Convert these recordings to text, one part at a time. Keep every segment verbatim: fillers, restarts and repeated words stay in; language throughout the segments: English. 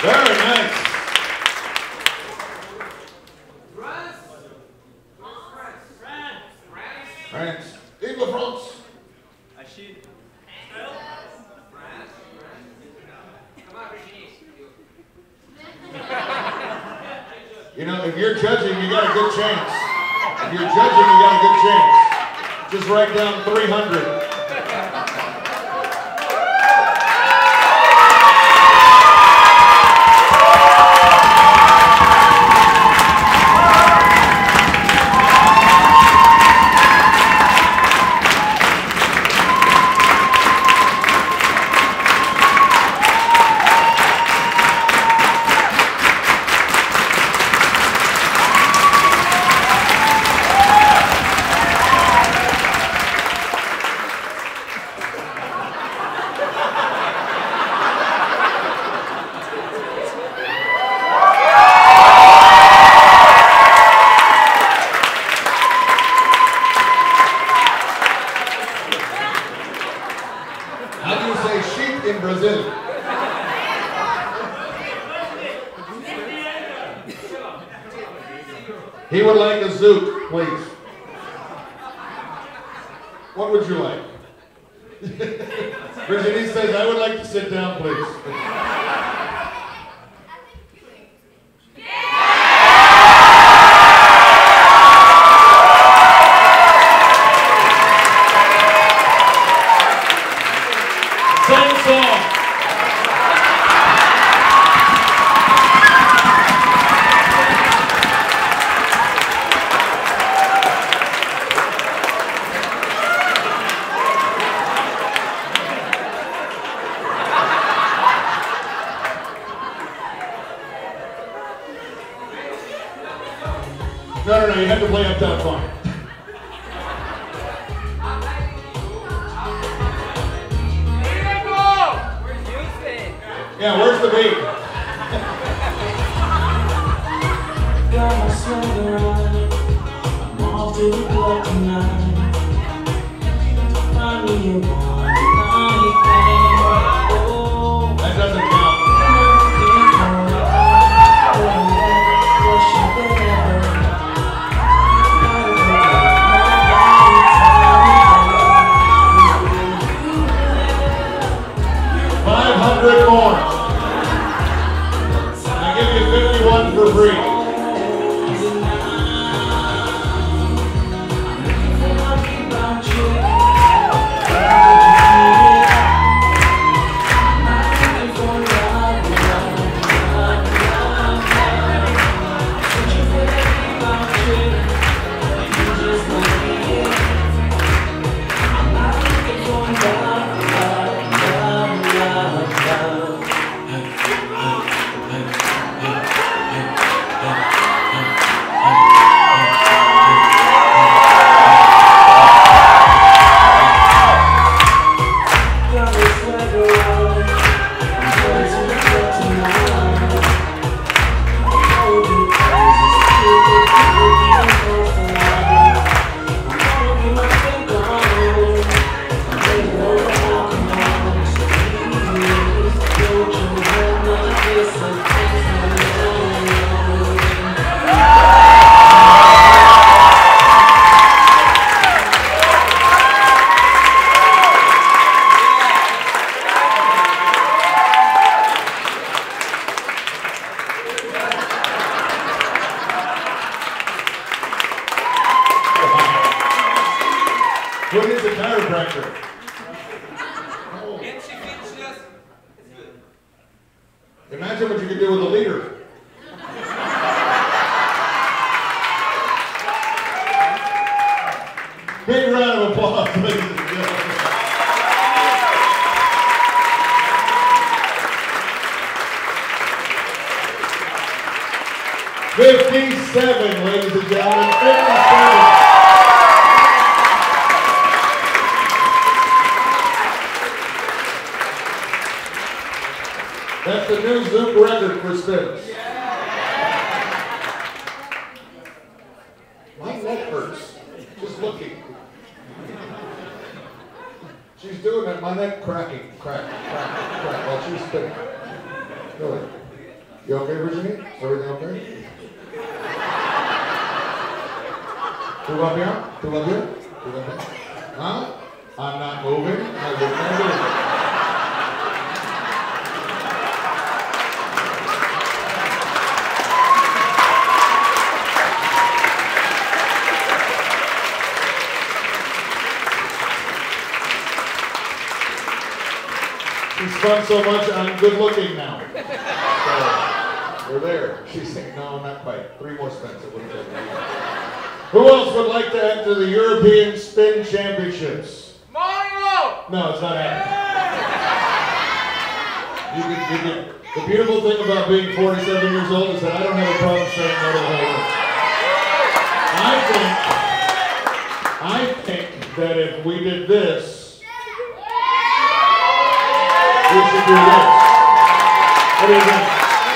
Very nice. France. Vive la France. Achille. You know, if you're judging, you got a good chance. If you're judging, you got a good chance. Just write down three hundred. How do you say sheep in Brazil? He would like a zouk, please. What would you like? Virginie says, I would like to sit down, please. Same song. No, no, no, you have to play Uptown Funk. Yeah, where's the beat? Got my swagger on, I'm off to the club tonight. Find me a one, oh, That doesn't count. Five hundred more. I give you fifty-one for free. Who is the chiropractor? Oh. Imagine what you could do with a leader. Big round of applause, ladies and gentlemen. fifty-seven, ladies and gentlemen, fifty-seven. That's the new Zouk record for Spins. My neck hurts, just looking. She's doing it, my neck cracking, crack, crack, crack, while she's spinning. Really. You okay, Virginie? Is everything okay? ¿Tú vas bien? ¿Tú vas bien? ¿Tú vas bien? Huh? I'm not moving. I will not move. She's fun so much, I'm good looking now. So, we're there. She's saying, no, not quite. Three more spins. It wouldn't take me. Who else would like to enter the European Spin Championships? Mario! No, it's not happening. You can, you can, the beautiful thing about being forty-seven years old is that I don't have a problem saying no to the whole world. I think, I think that if we did this, we should do this. What do you think?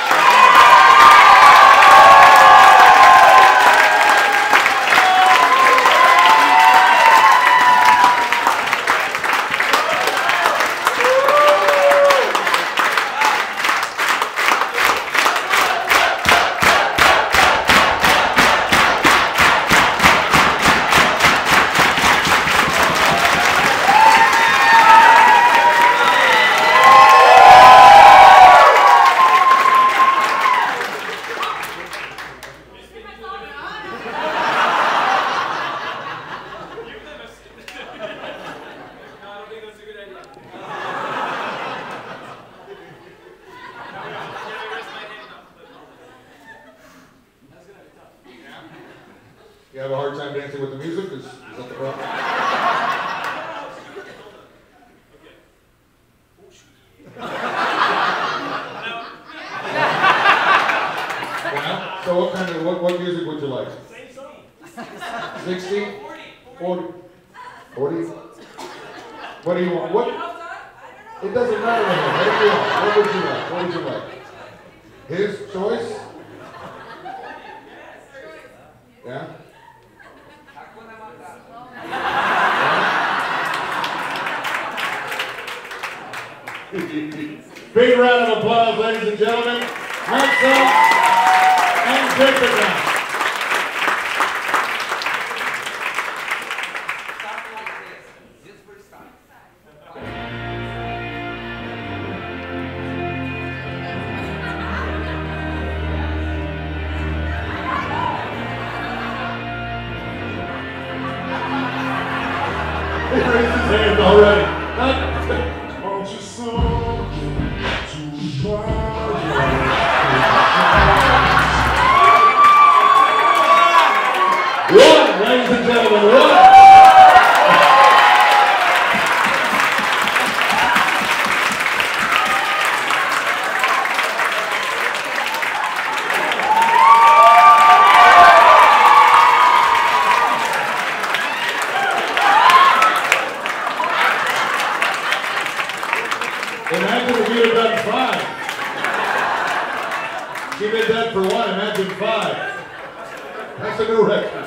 You have a hard time dancing with the music? Is, is that the problem? Yeah? So what kind of, what, what music would you like? sixty? forty? forty? What do you want? What? It doesn't matter to me. What do you want? What would you like? What would you like? His choice? Yeah? Big round of applause, ladies and gentlemen. Maxwell and Jacob now. He raised his hand already. One, ladies and gentlemen, one. Imagine if you had done five. She did that for one, imagine five. That's a new record.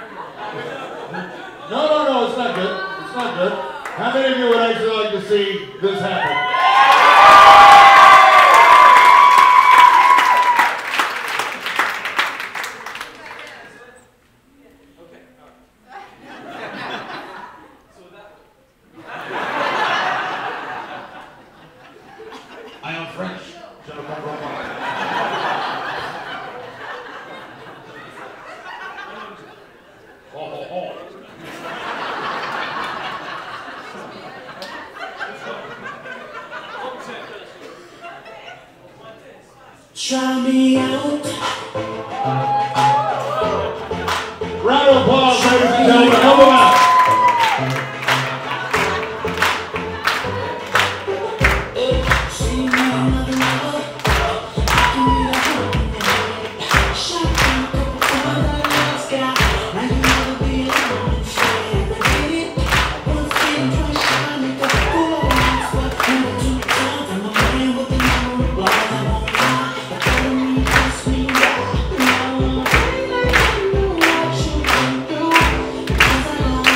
No, no, no, it's not good. It's not good. How many of you would actually like to see this happen? I am French. Je ne comprends pas. Oh, oh, oh. Try me out. Round of applause, ladies and gentlemen. Help them out. See me another lover. Give me the hope. Shot down a couple times I lost guy. Now you never be alone. I did it. Once bitten, twice shy. Make a fool of myself. One or two times. I'm a man with a number of balls. I won't lie. I told him he asked me why. Now I'm afraid I don't know what you can do. Cause I don't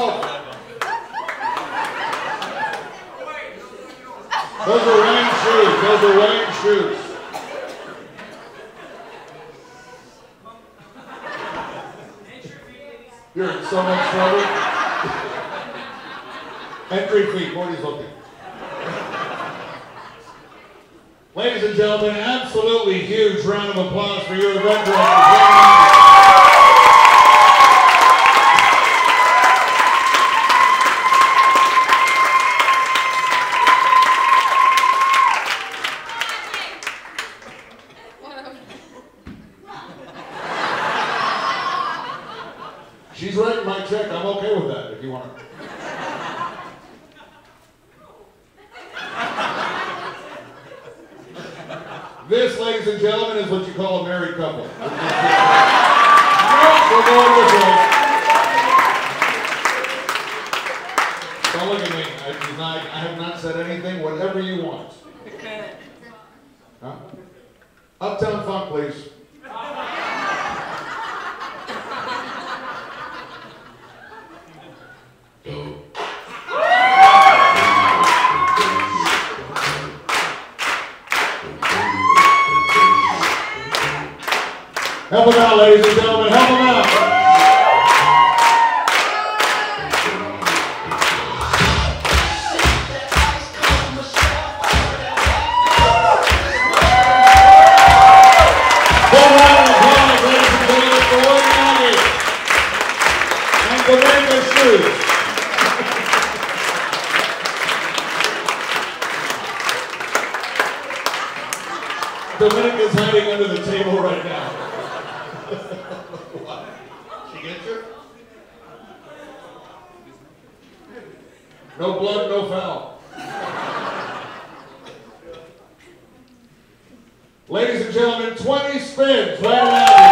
golf. Those are rain shoes. Those are rain shoes. You're in so much trouble. Entry fee, Morty's looking. Ladies and gentlemen, absolutely huge round of applause for your event director. She's writing my check. I'm okay with that if you want to. This, ladies and gentlemen, is what you call a married couple. No, we're going with it. Don't look at me. I, did not, I have not said anything. Whatever you want. Huh? Uptown Funk, please. Help him out, ladies and gentlemen. Help him out. Full round of applause, ladies and gentlemen, for Wayne County and the Rainbow Shoes. Dominica's hiding under the table right now. What? She gets you? No blood, no foul. Ladies and gentlemen, twenty spins right around.